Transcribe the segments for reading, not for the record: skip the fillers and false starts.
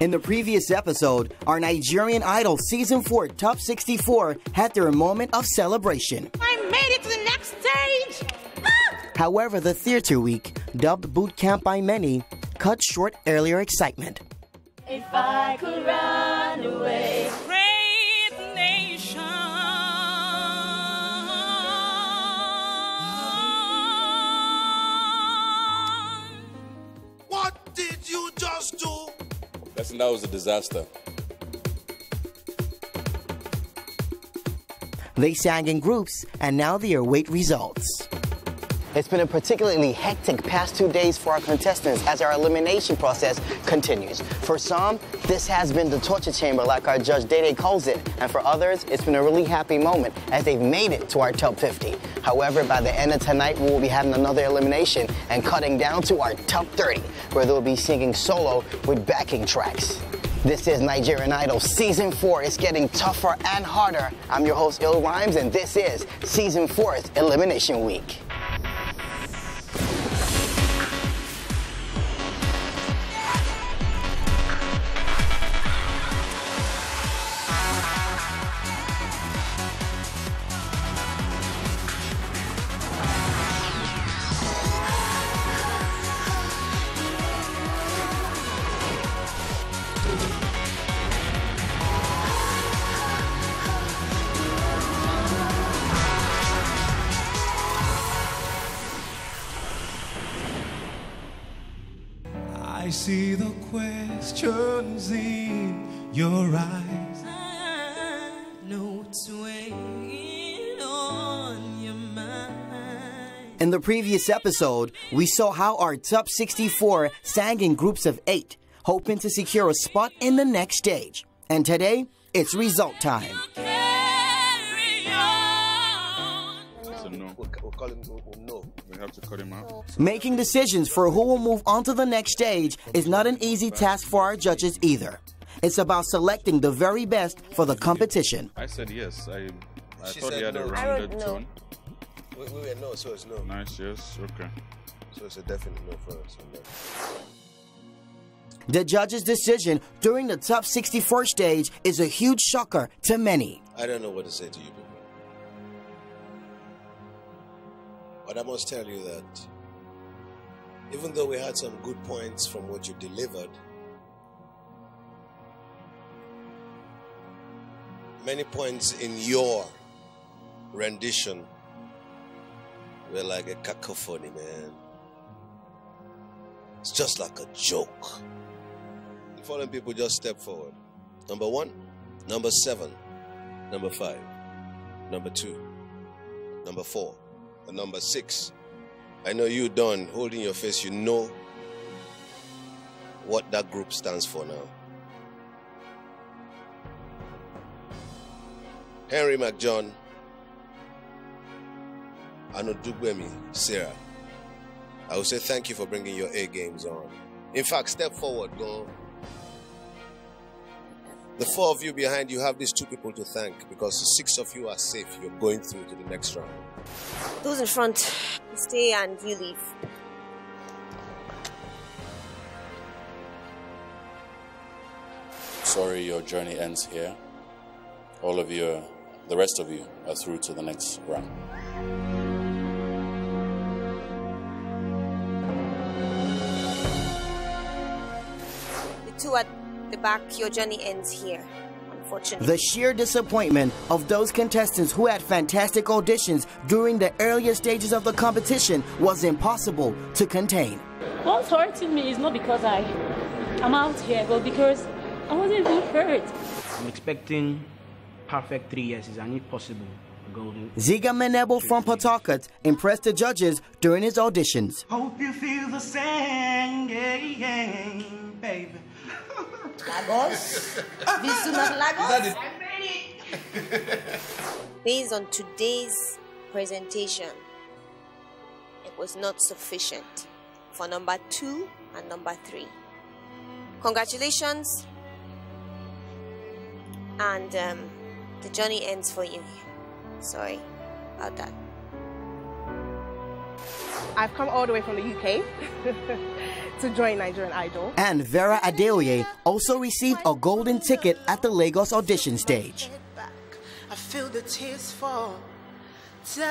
In the previous episode, our Nigerian Idol Season 4 Top 64 had their moment of celebration. I made it to the next stage! However, the theater week, dubbed boot camp by many, cut short earlier excitement. If I could run away. Great nation. What did you just do? Listen, that was a disaster. They sang in groups, and now they await results. It's been a particularly hectic past 2 days for our contestants as our elimination process continues. For some, this has been the torture chamber, like our judge Dede calls it. And for others, it's been a really happy moment as they've made it to our top 50. However, by the end of tonight, we will be having another elimination and cutting down to our top 30, where they'll be singing solo with backing tracks. This is Nigerian Idol Season 4. It's getting tougher and harder. I'm your host, Ill Rhymes, and this is Season 4's Elimination Week. I see the questions in your eyes. I know what's weighing on your mind. In the previous episode, we saw how our top 64 sang in groups of 8, hoping to secure a spot in the next stage. And today, it's result time. Carry on. It's a no. We'll call him no. We have to cut him out. Making decisions for who will move on to the next stage is not an easy task for our judges either. It's about selecting the very best for the competition. I said yes. I She thought he said had a no. rounded tone. We were no, so it's no. Nice, yes, okay. So it's a definite no for us. So no. The judges' decision during the top 64 stage is a huge shocker to many. I don't know what to say to you people. But I must tell you that even though we had some good points from what you delivered, many points in your rendition were like a cacophony, man. It's just like a joke. The following people just step forward. Number 1, number 7, number 5, number 2, number 4, and number 6. I know you, Don, holding your face, you know what that group stands for now. Henry McJohn, Anodugbemi, Sarah. I will say thank you for bringing your A games on. In fact, step forward, go. The 4 of you behind you have these 2 people to thank because the 6 of you are safe. You're going through to the next round. Those in front, stay and you leave. Sorry, your journey ends here. All of you, the rest of you, are through to the next round. The 2 at the back, your journey ends here, unfortunately. The sheer disappointment of those contestants who had fantastic auditions during the earlier stages of the competition was impossible to contain. What's hurting me is not because I'm out here, but because I wasn't even hurt. I'm expecting perfect 3 years, and if possible, golden. Ziga Menebo from Pawtucket impressed the judges during his auditions. Hope you feel the same, baby. Lagos? This is not Lagos? I made it! Based on today's presentation, it was not sufficient for number 2 and number 3. Congratulations, and the journey ends for you. Sorry about that. I've come all the way from the UK to join Nigerian Idol. And Vera Adeoye also received a golden ticket at the Lagos audition stage. I feel the tears fall down.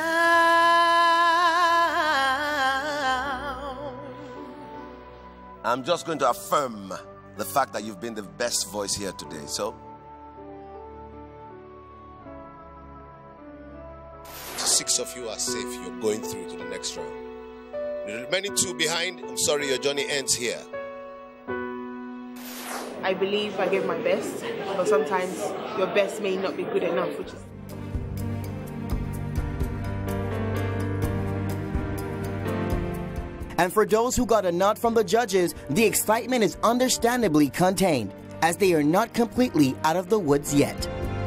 I'm just going to affirm the fact that you've been the best voice here today. So, 6 of you are safe. You're going through to the next round. The remaining 2 behind, I'm sorry, your journey ends here. I believe I gave my best, but sometimes your best may not be good enough, which is... And for those who got a nod from the judges, the excitement is understandably contained, as they are not completely out of the woods yet.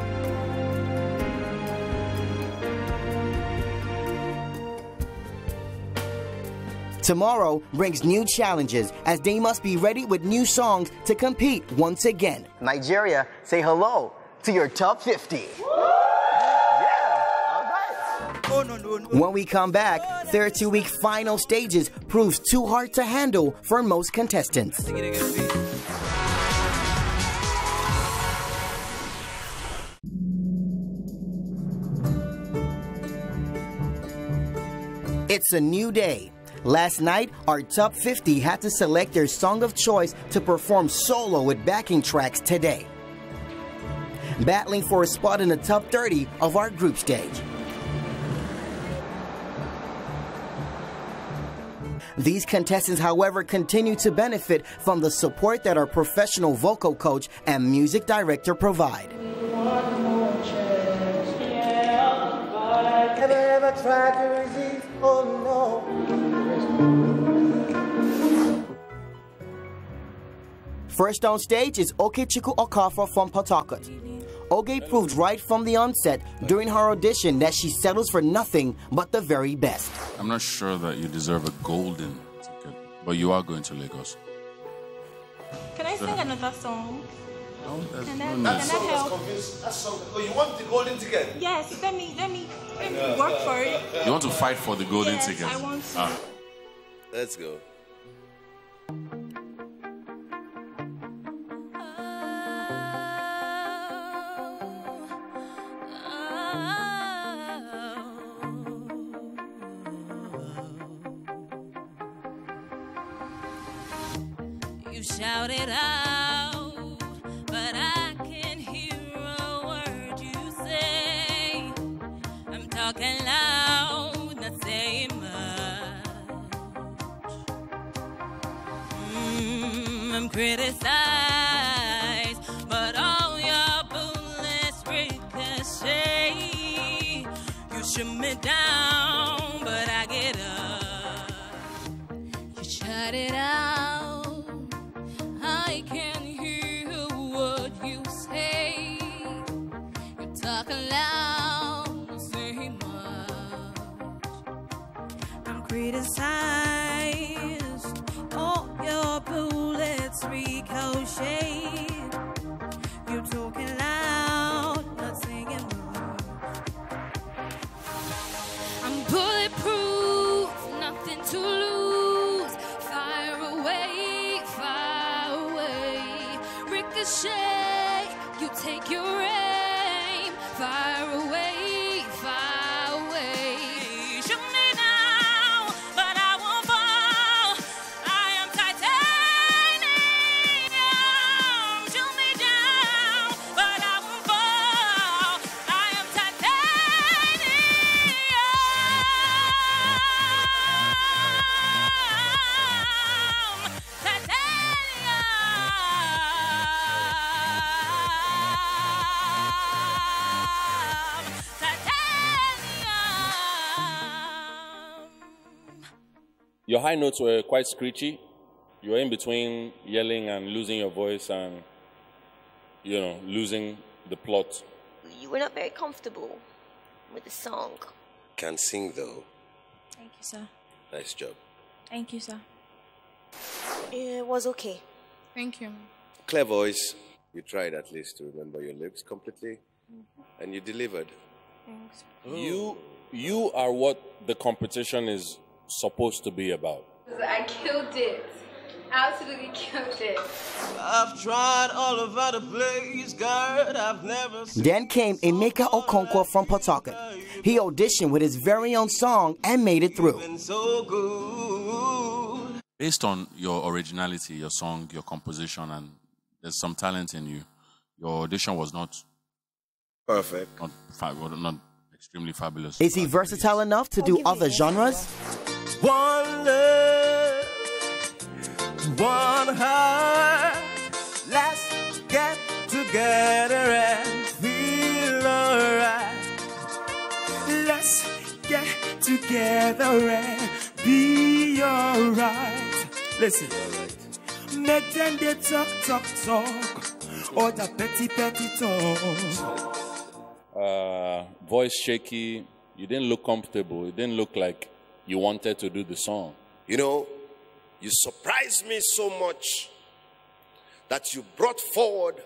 Tomorrow brings new challenges, as they must be ready with new songs to compete once again. Nigeria, say hello to your top 50. When we come back, 32-week final stages proves too hard to handle for most contestants. It's a new day. Last night, our top 50 had to select their song of choice to perform solo with backing tracks today, battling for a spot in the top 30 of our group stage. These contestants, however, continue to benefit from the support that our professional vocal coach and music director provide. Ever tried to resist? Oh no. First on stage is Okechukwu Okafor from Port Harcourt. Oge proved right from the onset during her audition that she settles for nothing but the very best. I'm not sure that you deserve a golden ticket, but you are going to Lagos. Can I sing another song? Can that help? Oh, you want the golden ticket? Yes, let me work for it. You want to fight for the golden ticket? I want to. Let's go. You shout it out, but I can't hear a word you say. I'm talking loud, not saying much. I'm criticized, but all your bullets ricochet. You shoot me down, but I get up. You shut it out. I can't hear what you say. You talk loud, don't say much. I'm criticized. All your bullets ricochet. You talking loud, not saying much. I'm bulletproof, nothing to lose. Fire away. Ricochet, you take your aim, fire away, fire away. Shoot me now, but I won't fall. I am titanium. Shoot me down, but I won't fall. I am titanium. Your high notes were quite screechy. You were in between yelling and losing your voice and, losing the plot. You were not very comfortable with the song. Can sing though. Thank you, sir. Nice job. Thank you, sir. It was okay. Thank you. Clear voice. You tried at least to remember your lyrics completely, and you delivered. Thanks. You are what the competition is supposed to be about. I killed it. absolutely killed it. I've tried all over the place, girl. I've never seen. Then came Emeka Okonkwo from Pawtucket. He auditioned with his very own song and made it through. So good. Based on your originality, your song, your composition, and there's some talent in you, your audition was not perfect, not extremely fabulous. Is he versatile enough to do other genres? One love, one heart. Let's get together and feel alright. Let's get together and be alright. Listen, make them they talk, or the petty talk. Voice shaky. You didn't look comfortable. It didn't look like you wanted to do the song. You know, you surprised me so much that you brought forward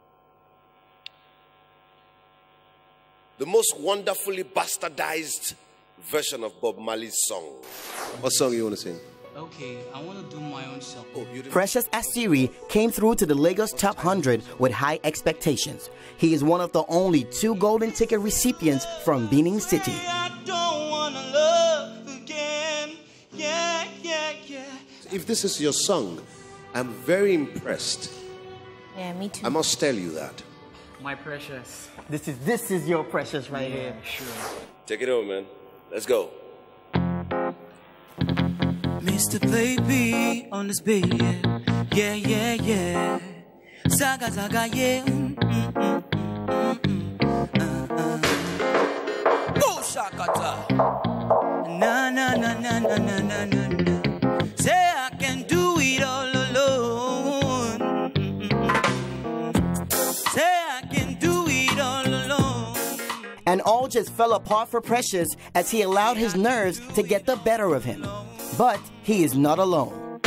the most wonderfully bastardized version of Bob Marley's song. What song you want to sing? Okay, I want to do my own song. Precious Asiri came through to the Lagos Top 100 with high expectations. He is one of the only 2 golden ticket recipients from Benin City. I don't wanna love again. Yeah. If this is your song, I'm very impressed. Yeah, me too. I must tell you that. My precious. This is your precious right here. Sure. Take it over, man. Let's go. Mr. Baby on this beat, yeah. Saga, yeah. Oh, Shakata. Na. Say I can do it all alone. Say I can do it all alone. And all just fell apart for Precious as he allowed his nerves to get the better of him. But he is not alone.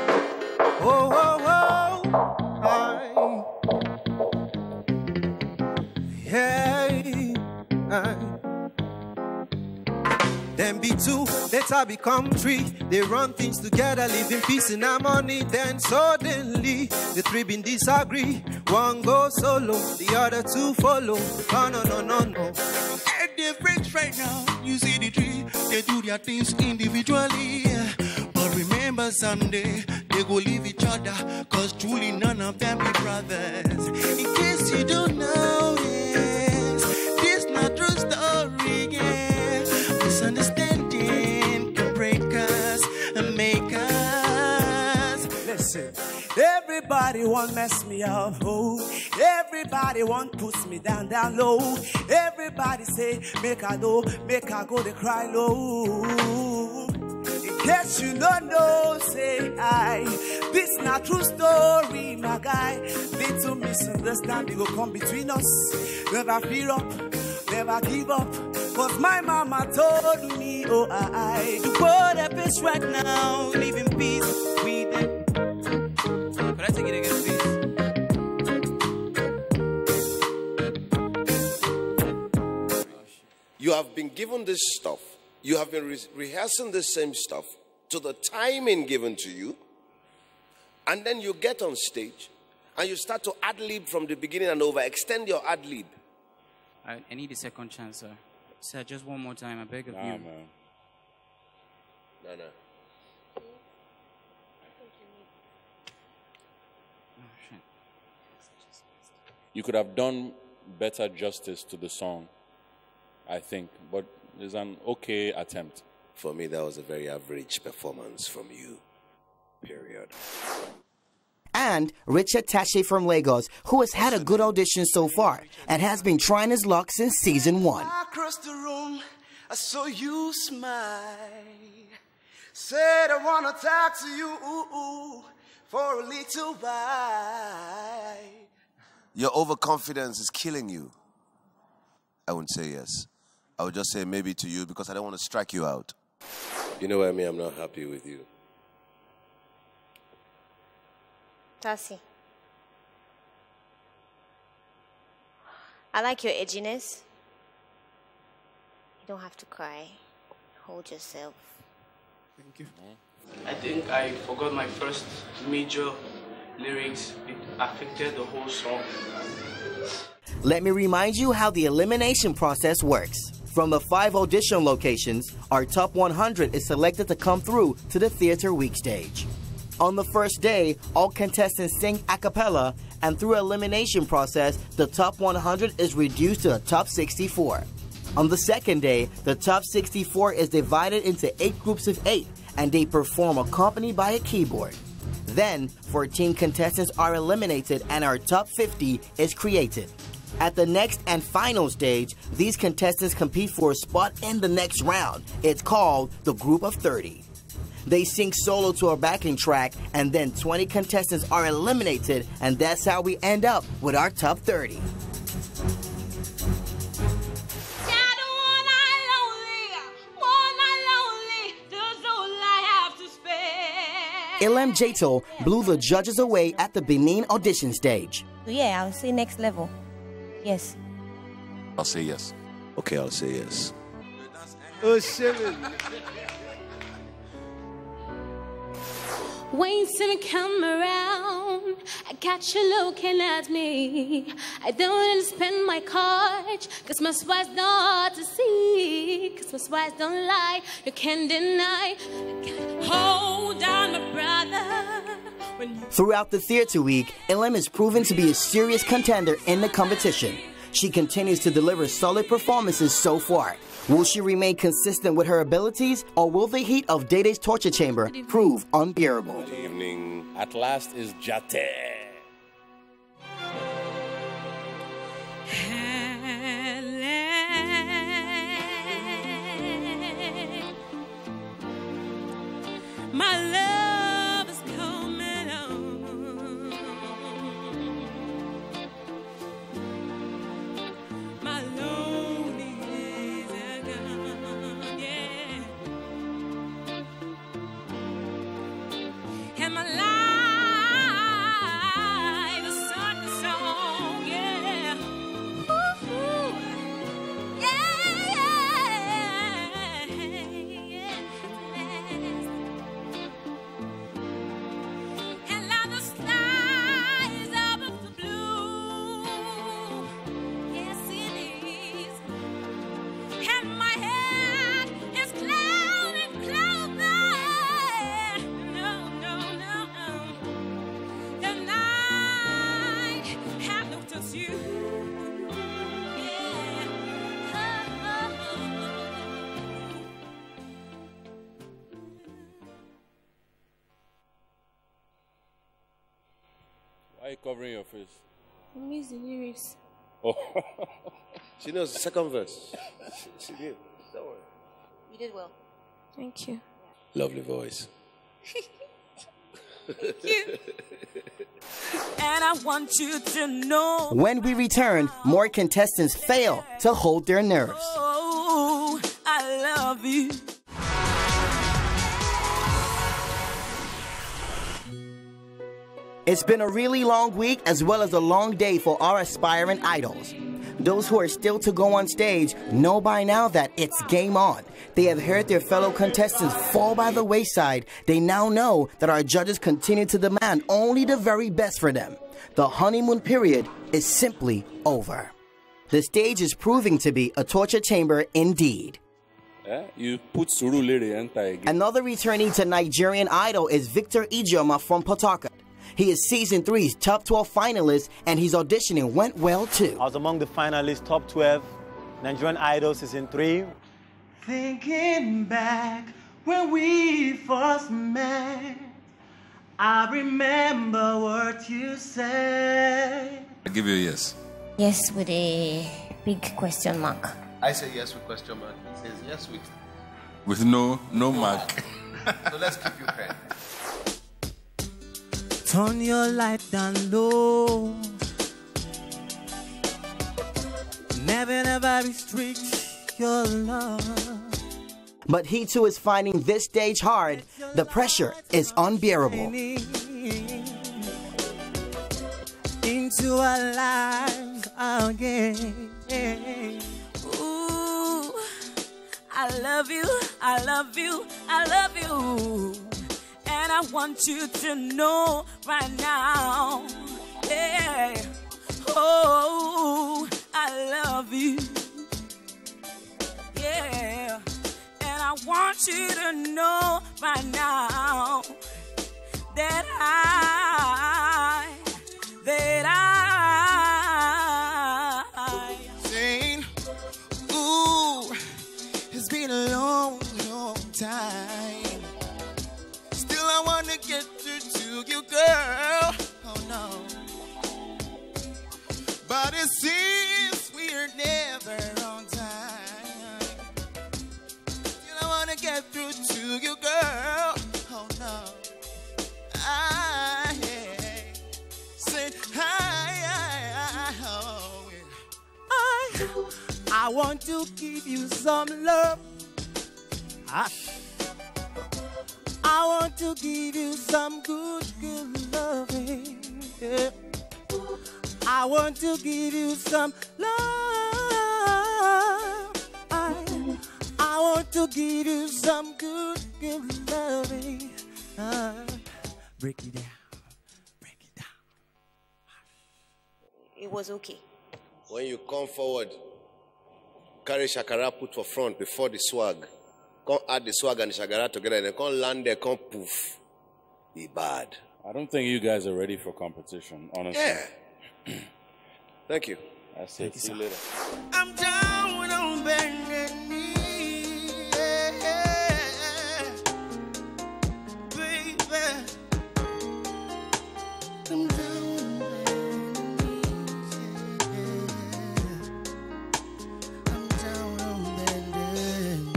Then be 2, later become 3. They run things together, live in peace and harmony. Then suddenly, the 3 been disagree. One goes solo, the other 2 follow. No. At the breaks right now, you see the 3, they do their things individually. But remember someday, they go leave each other, cause truly none of them be brothers. In case you don't know this not true story, yeah. Misunderstanding can break us and make us. Listen, everybody want mess me up, oh. Everybody want push me down low. Everybody say, make I go, they cry low. In case you don't know, say this not true story, my guy. Little misunderstanding will come between us. Never fear up, never give up. Cause my mama told me, to put a peace right now, live in peace with them. Could I take it again, please? You have been given this stuff. You have been rehearsing the same stuff to the timing given to you. And then you get on stage and you start to ad-lib from the beginning and overextend your ad-lib. I need a second chance, sir. Sir, just one more time, I beg of you. Man. No. You could have done better justice to the song, I think, but it's an okay attempt. For me, that was a very average performance from you, period. And Richard Tache from Lagos, who has had a good audition so far and has been trying his luck since season 1. Across the room, I saw you smile. Said I wanna talk to you for a little while. Your overconfidence is killing you. I wouldn't say yes. I would just say maybe to you because I don't want to strike you out. You know what I mean? I'm not happy with you. Tassie, I like your edginess. You don't have to cry. Hold yourself. Thank you. I think I forgot my first major lyrics. It affected the whole song. Let me remind you how the elimination process works. From the 5 audition locations, our top 100 is selected to come through to the Theater Week stage. On the first day, all contestants sing a cappella, and through elimination process, the top 100 is reduced to the top 64. On the second day, the top 64 is divided into 8 groups of 8, and they perform accompanied by a keyboard. Then, 14 contestants are eliminated and our top 50 is created. At the next and final stage, these contestants compete for a spot in the next round. It's called the Group of 30. They sing solo to a backing track, and then 20 contestants are eliminated, and that's how we end up with our top 30. Ilem Jato blew the judges away at the Benin audition stage. Yeah, I'll say next level. Yes. I'll say yes. Okay, I'll say yes. Oh, shit. When you see me come around, I got you looking at me. I don't want to spend my card, cause my spies know how to see. Cause my spies don't lie, you can't deny. Hold on, my brother. Throughout the Theater Week, Ilem is proven to be a serious contender in the competition. She continues to deliver solid performances so far. Will she remain consistent with her abilities, or will the heat of Day Day's torture chamber prove unbearable? Good evening. At last is Jate. My love is coming on. My lonely days are gone, yeah. And my life is such a song, yeah. Ooh, yeah, yeah. And now the sky is above the blue. Yes, it is. And my head is clouded, clouded. No, no, no. The night have looked at you. Yeah. Why are you covering your face? I miss the lyrics. Oh. She knows the second verse. She did. Don't worry. You did well. Thank you. Lovely voice. Thank you. And I want you to know. When we return, more contestants fail to hold their nerves. Oh, I love you. It's been a really long week as well as a long day for our aspiring idols. Those who are still to go on stage know by now that it's game on. They have heard their fellow contestants fall by the wayside. They now know that our judges continue to demand only the very best for them. The honeymoon period is simply over. The stage is proving to be a torture chamber indeed. You put Surulere enter again. Another returning to Nigerian Idol is Victor Ijoma from Port Harcourt. He is Season 3's top 12 finalist, and his auditioning went well too. I was among the finalists, top 12, Nigerian Idol Season 3. Thinking back when we first met, I remember what you said. I give you a yes. Yes, with a big question mark. I say yes with question mark. He says yes with no mark. So let's keep you fair. Turn your light down low. Never restrict your love. But he too is finding this stage hard. The pressure is unbearable. Into our lives again. Ooh, I love you, I love you, I love you. And I want you to know right now, yeah, oh, I love you, yeah. And I want you to know right now that saying, ooh, it's been a long, long time. Still I wanna get to you, girl. Oh no. But it seems we're never on time. Still I wanna get through to you, girl. Oh no. I said I want to give you some love. I want to give you some good, good loving. Yeah. I want to give you some love. I want to give you some good, good loving. Break it down. Break it down. It was okay. When you come forward, carry shakara put for front before the swag. Come add the swag and the shakara together and then come land there, come poof. Be bad. I don't think you guys are ready for competition, honestly. Yeah. Thank you. That's it. See you later. I'm down on bending knee, yeah, baby. I'm down on bending knees, yeah. I'm down on bending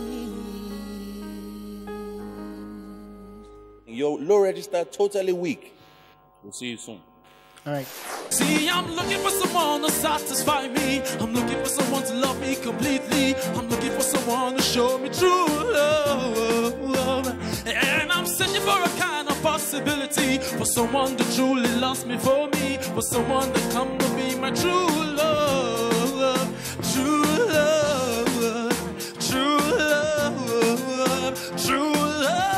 knees. Your low register totally weak. We'll see you soon. All right. See, I'm looking for someone to satisfy me. I'm looking for someone to love me completely. I'm looking for someone to show me true love. And I'm searching for a kind of possibility, for someone that truly loves me for me, for someone that come to be my true love. True love. True love. True love.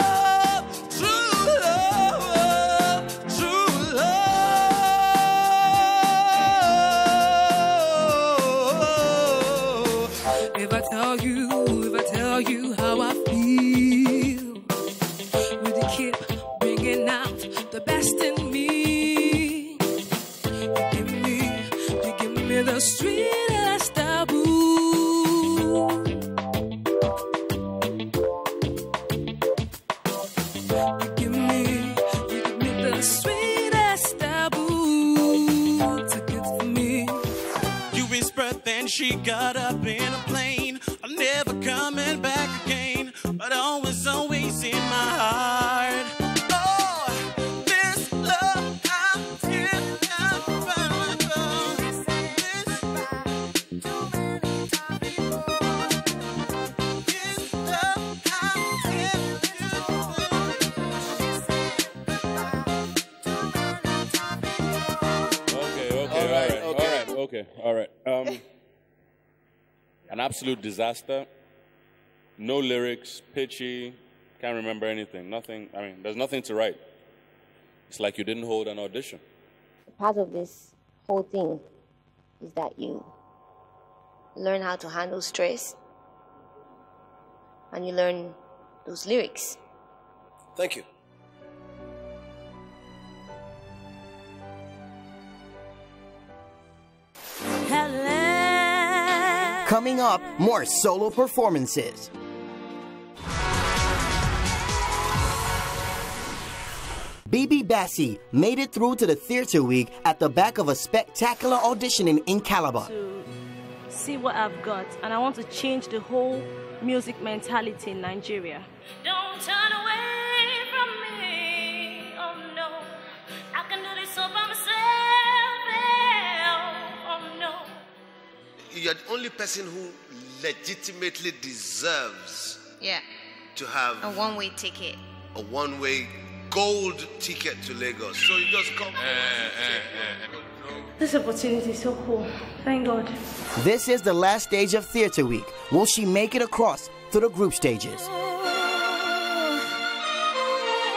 If I tell you how I feel, would you keep bringing out the best in me? You give me the sweetest taboo. You give me the sweetest taboo to give for me. You whispered, then she got up in a plane. I'm never coming back again, but always, always in my heart. Oh, this love I feel, All right. An absolute disaster. No lyrics, pitchy, can't remember anything. Nothing, I mean, there's nothing to write. It's like you didn't hold an audition. Part of this whole thing is that you learn how to handle stress and you learn those lyrics. Thank you. Coming up, more solo performances. BB Bassie made it through to the theater week at the back of a spectacular auditioning in Calabar. To see what I've got, and I want to change the whole music mentality in Nigeria. Don't turn away from me, oh no, I can do this all by myself, oh no. You're the only person who legitimately deserves to have a one-way ticket. A one-way gold ticket to Lagos. So you just come. This opportunity is so cool. Thank God. This is the last stage of Theater Week. Will she make it across to the group stages?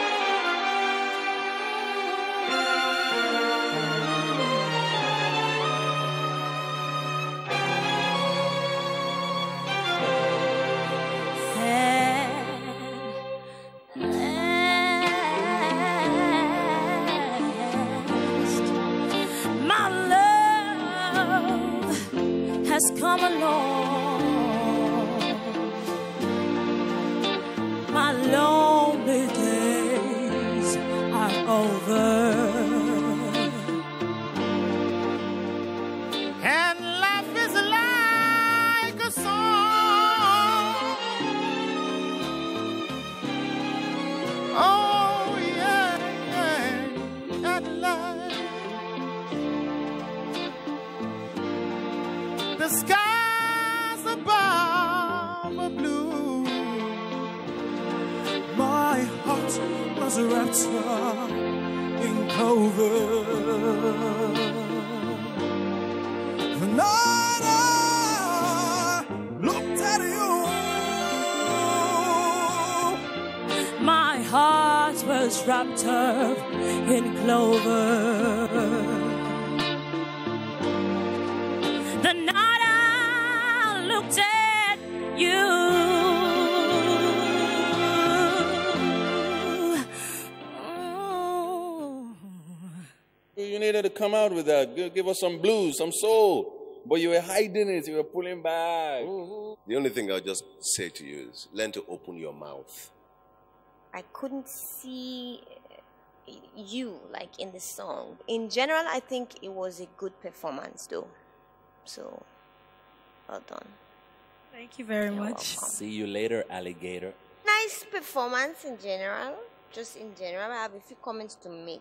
over. And life is like a song. Oh yeah, yeah. And life, the skies above are blue. My heart was wrapped up in clover. The night I looked at you, my heart was wrapped up in clover. The night I looked at you, You needed to come out with that. Give us some blues, some soul. But you were hiding it. You were pulling back. The only thing I'll just say to you is learn to open your mouth. I couldn't see you like in the song. In general, I think it was a good performance though. So, well done. Thank you very much. Welcome. See you later, alligator. Nice performance in general. Just in general, I have a few comments to make.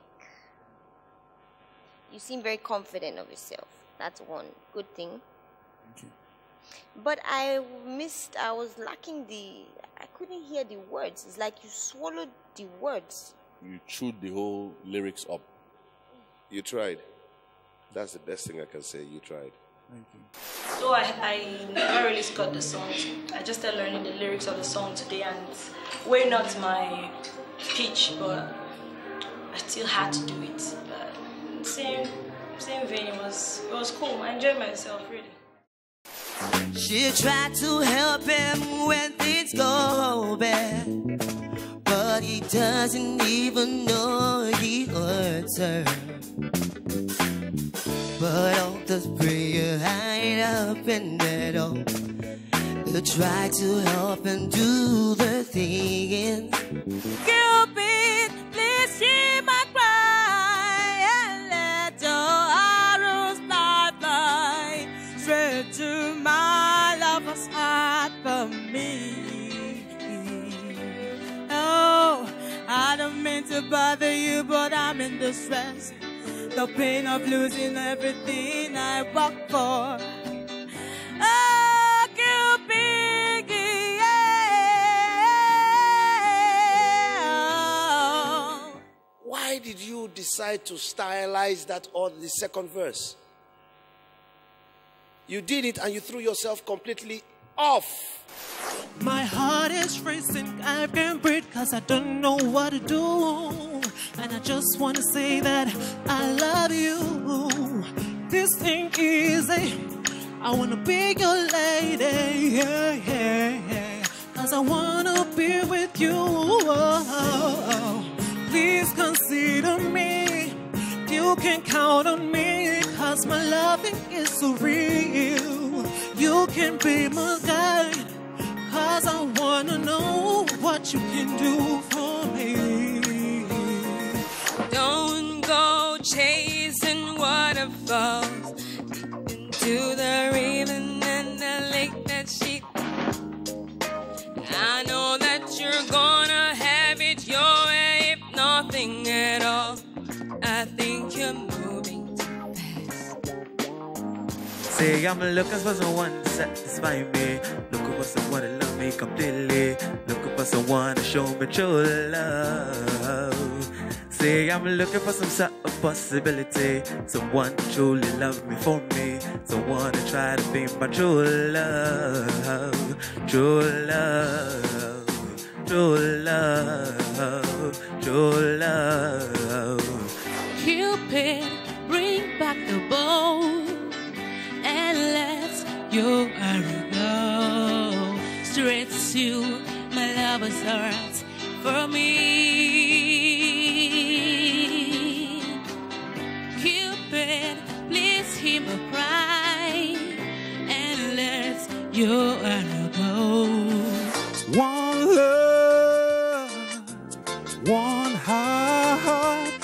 You seem very confident of yourself. That's one good thing. Thank you. But I was lacking I couldn't hear the words. It's like you swallowed the words. You chewed the whole lyrics up. You tried. That's the best thing I can say. You tried. Thank you. So I never really got the songs. I just started learning the lyrics of the song today, and we're not my pitch, but I still had to do it. But same vein. It was cool. I enjoyed myself really. She tried to help him when things go bad, but he doesn't even know he hurts her. But all the prayer hide up in that hole to try to help him do the thing. Cupid, please hear my cry and let your arrows fly straight to my lover's heart for me. Oh, I don't mean to bother you, but I'm in distress. The pain of losing everything I work for. Oh, Cupid, yeah. Why did you decide to stylize that on the second verse? You did it and you threw yourself completely off. My heart is racing, I can't breathe cause I don't know what to do. And I just want to say that I love you. This ain't easy, I want to be your lady, yeah, yeah, yeah. Cause I want to be with you. Please consider me, you can count on me. Cause my loving is so real. You can be my guide, cause I wanna know what you can do for me. Don't go chasing waterfalls into the river and the lake that she. I know that you're gonna have it your way, if nothing at all. I think you're moving too fast. Say I'm looking for someone to satisfy me, looking for someone to love me completely, looking for someone to show me true love. Say I'm looking for some sort of possibility, someone to truly love me for me, someone to try to be my true love, true love, true love, true love. Cupid, bring back the bow and let your arrow go straight to my lover's heart for me. Cupid, please hear my cry and let your arrow go. One love, one heart,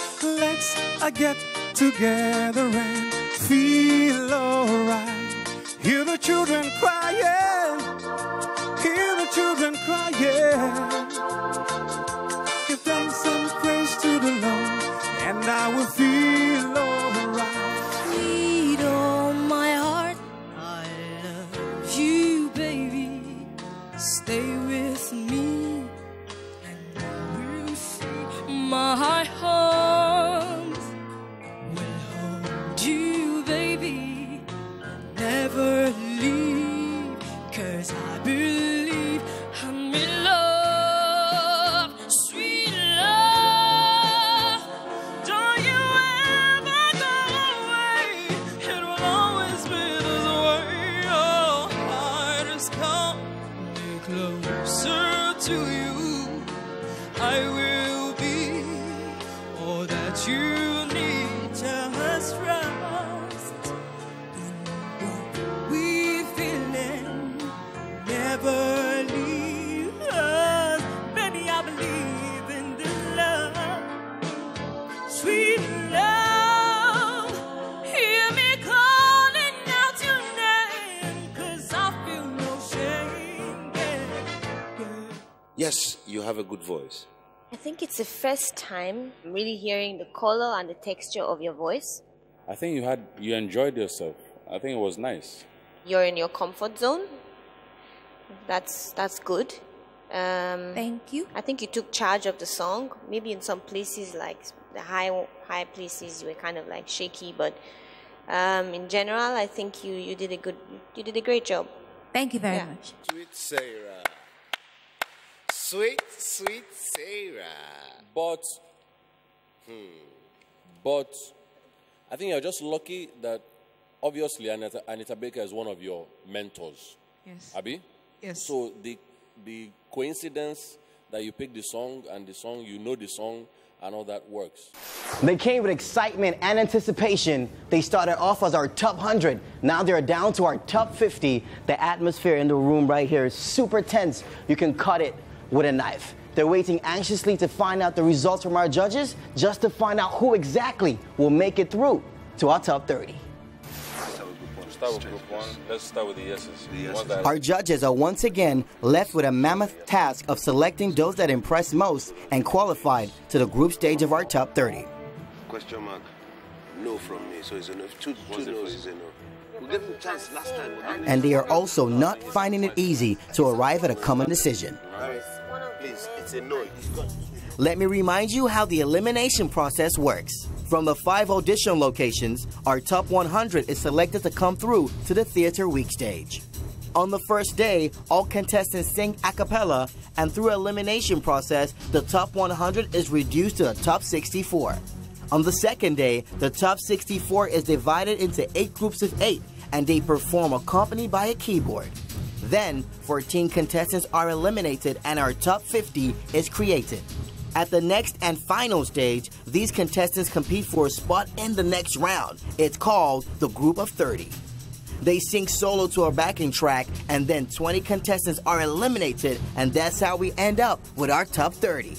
I get together and feel alright. Hear the children crying, hear the children crying. Give thanks and praise to the Lord, and I will feel alright. Beat on my heart, I love you, baby. Stay with me, and you will see my arms will hold you, baby. Never leave, 'cause I believe I'm in love, sweet love. Don't you ever go away, it will always be this way. Oh, I just come closer to you. I will be all that you need. Just trust in what we feeling. Never leave us, baby. I believe in this love, sweet love. Hear me calling out your name, 'cause I feel no shame. Yes, you have a good voice. I think it's the first time I'm really hearing the color and the texture of your voice. I think you enjoyed yourself. I think it was nice. You're in your comfort zone. That's good. Thank you. I think you took charge of the song. Maybe in some places, like the high places, you were kind of like shaky, but in general, I think you did a great job. Thank you very much. Sweet Sarah. Sweet Sarah. But I think you're just lucky that obviously Anita Baker is one of your mentors. Yes. Abi? Yes. So the coincidence that you picked the song and the song, you know the song and all that works. They came with excitement and anticipation. They started off as our top 100. Now they're down to our top 50. The atmosphere in the room right here is super tense. You can cut it with a knife. They're waiting anxiously to find out the results from our judges, just to find out who exactly will make it through to our top 30. Start with group one. Let's start with the yeses. Our judges are once again left with a mammoth task of selecting those that impressed most and qualified to the group stage of our top 30. Question mark. No from me, so it's enough. Two no's is enough. We gave him a chance last time. And they are also not finding it easy to arrive at a common decision. Please, it's a no. Let me remind you how the elimination process works. From the 5 audition locations, our top 100 is selected to come through to the Theater Week stage. On the first day, all contestants sing a cappella, and through elimination process, the top 100 is reduced to the top 64. On the second day, the top 64 is divided into 8 groups of 8, and they perform accompanied by a keyboard. Then, 14 contestants are eliminated and our top 50 is created. At the next and final stage, these contestants compete for a spot in the next round. It's called the Group of 30. They sing solo to a backing track, and then 20 contestants are eliminated, and that's how we end up with our top 30.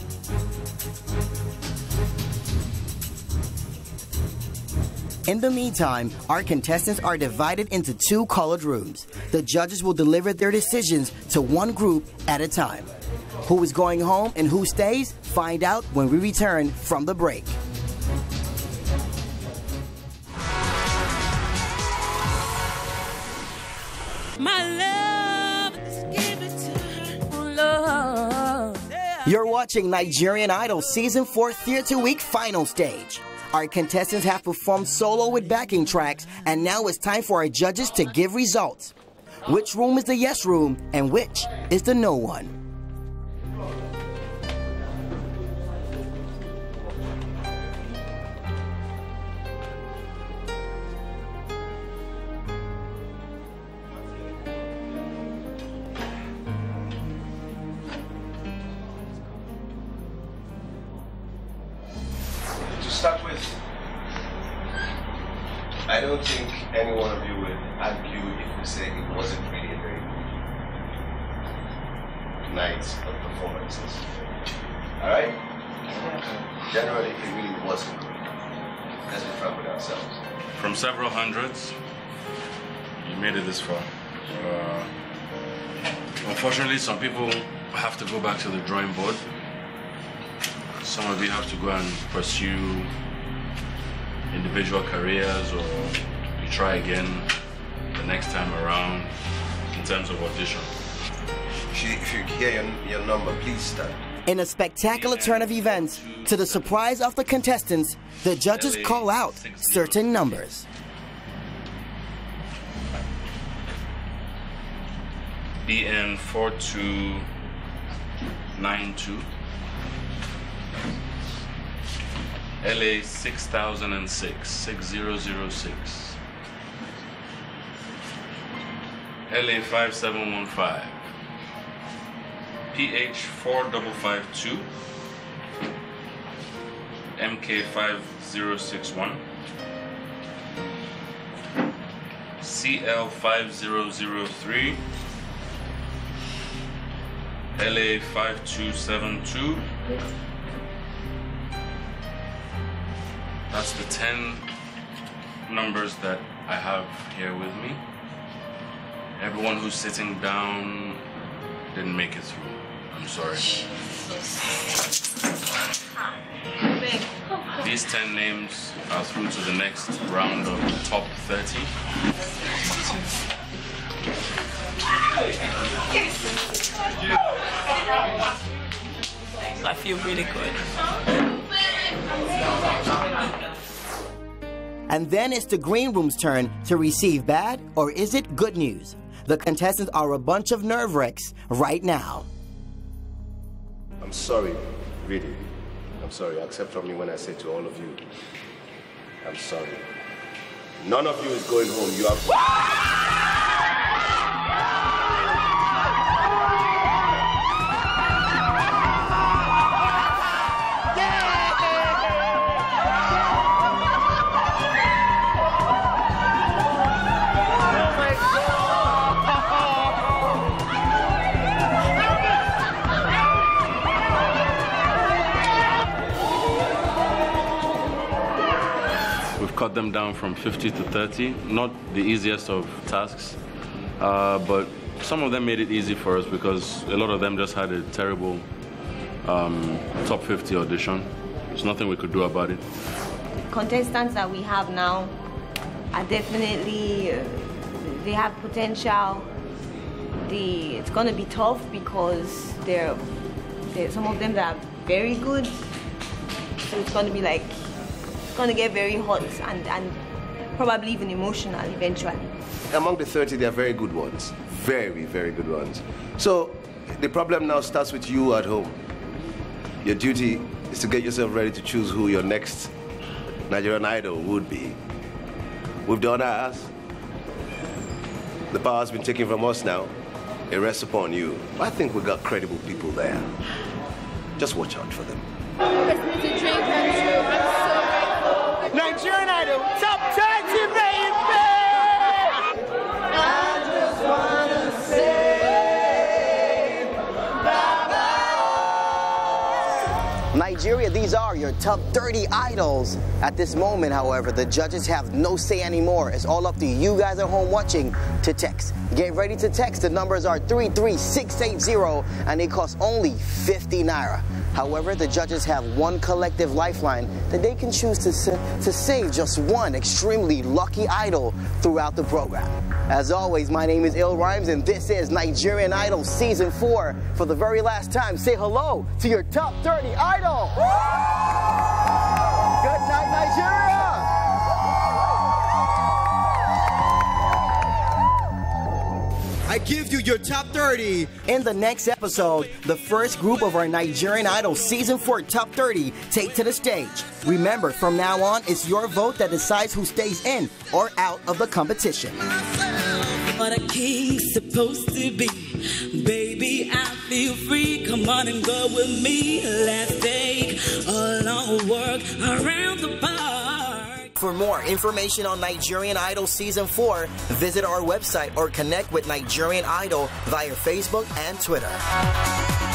In the meantime, our contestants are divided into 2 colored rooms. The judges will deliver their decisions to one group at a time. Who is going home and who stays? Find out when we return from the break. My love, just give it to her. Love. You're watching Nigerian Idol Season 4 Theater Week final stage. Our contestants have performed solo with backing tracks, and now it's time for our judges to give results. Which room is the yes room and which is the no one? To start with, I don't think any one of you would argue if we say it wasn't really a very good night of performances. Alright? Generally, it really wasn't good. Let's be frank with ourselves. From several hundreds, you made it this far. Unfortunately, some people have to go back to the drawing board. Some of you have to go and pursue individual careers, or you try again the next time around in terms of audition. If you hear your number, please stand. In a spectacular turn of events, to the surprise of the contestants, the judges call out certain numbers. BN 4292, LA 6006, 6006, LA 5715, PH 4552, MK 5061, CL 5003, LA 5272. That's the 10 numbers that I have here with me. Everyone who's sitting down didn't make it through. I'm sorry. These 10 names are through to the next round of the top 30. I feel really good. And then it's the green room's turn to receive bad, or is it good news? The contestants are a bunch of nerve wrecks right now. I'm sorry, really. I'm sorry. Accept from me when I say to all of you, I'm sorry. None of you is going home. You have... Cut them down from 50 to 30. Not the easiest of tasks, but some of them made it easy for us because a lot of them just had a terrible top 50 audition. There's nothing we could do about it. Contestants that we have now are definitely, they have potential. It's going to be tough because there are some of them that are very good. So it's going to be like, going to get very hot and probably even emotional eventually. Among the 30, there are very good ones. Very, very good ones. So the problem now starts with you at home. Your duty is to get yourself ready to choose who your next Nigerian Idol would be. We've done ours. The power has been taken from us now. It rests upon you. I think we got credible people there. Just watch out for them. Nigerian Idol, top 30, baby! I just wanna say bye-bye. Nigeria, these are your top 30 idols. At this moment, however, the judges have no say anymore. It's all up to you guys at home watching to text. Get ready to text. The numbers are 33680 and they cost only 50 naira. However, the judges have one collective lifeline that they can choose to save just one extremely lucky idol throughout the program. As always, my name is Ill Rhymes, and this is Nigerian Idol Season 4. For the very last time, say hello to your top 30 idol. Good night, Nigeria. I give you your top 30. In the next episode, the first group of our Nigerian Idol Season 4 Top 30 take to the stage. Remember, from now on, it's your vote that decides who stays in or out of the competition. What a king's supposed to be. Baby, I feel free. Come on and go with me. Let's take a long walk around the park. For more information on Nigerian Idol Season 4, visit our website or connect with Nigerian Idol via Facebook and Twitter.